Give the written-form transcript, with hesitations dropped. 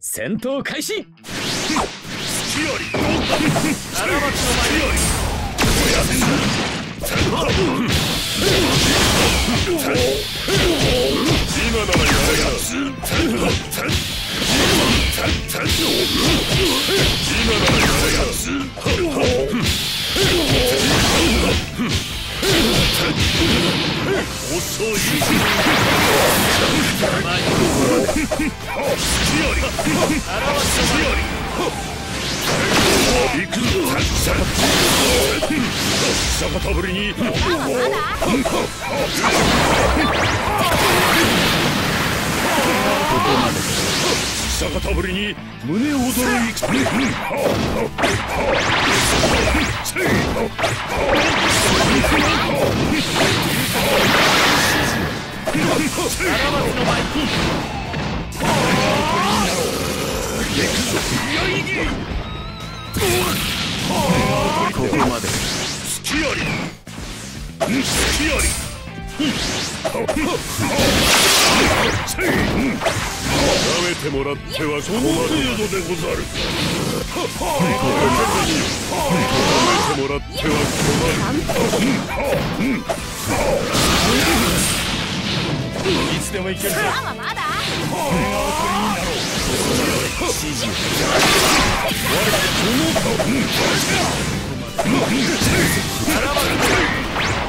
戦闘開始。 隙あり。荒町の前より。今ならやれやつ。今ならやれやつ。遅い。行くぞ。久方ぶりに。久方ぶりに胸躍る戦。 ここまで。 隙あり。隙あり。舐めてもらってはその程度でござる。舐めてもらっては困る。いつでもいけるぞ。俺がおとりになろう。指示を。我らこの。